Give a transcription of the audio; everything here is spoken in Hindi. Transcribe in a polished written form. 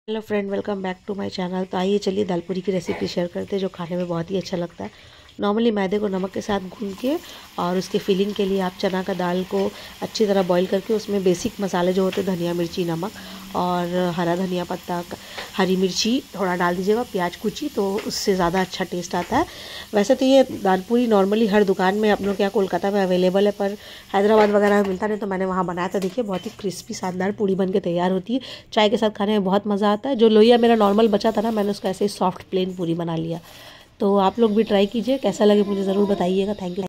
Hello friend, welcome back to my channel. तो आइए चलिए दाल पूरी की रेसिपी शेयर करते हैं जो खाने में बहुत ही अच्छा लगता है। नॉर्मली मैदे को नमक के साथ भून के और उसके फिलिंग के लिए आप चना का दाल को अच्छी तरह बॉईल करके उसमें बेसिक मसाले जो होते हैं धनिया मिर्ची नमक और हरा धनिया पत्ता हरी मिर्ची थोड़ा डाल दीजिएगा, प्याज कुची, तो उससे ज़्यादा अच्छा टेस्ट आता है। वैसे तो ये दाल पूरी नॉर्मली हर दुकान में अपनों के यहाँ कोलकाता में अवेलेबल है, पर हैदराबाद वगैरह में मिलता नहीं, तो मैंने वहाँ बनाया था। देखिए बहुत ही क्रिस्पी शानदार पूरी बन के तैयार होती है। चाय के साथ खाने में बहुत मज़ा आता है। जो लोइया मेरा नॉर्मल बचा था ना, मैंने उसको ऐसे ही सॉफ्ट प्लेन पूरी बना लिया। तो आप लोग भी ट्राई कीजिए, कैसा लगे मुझे ज़रूर बताइएगा। Thank you.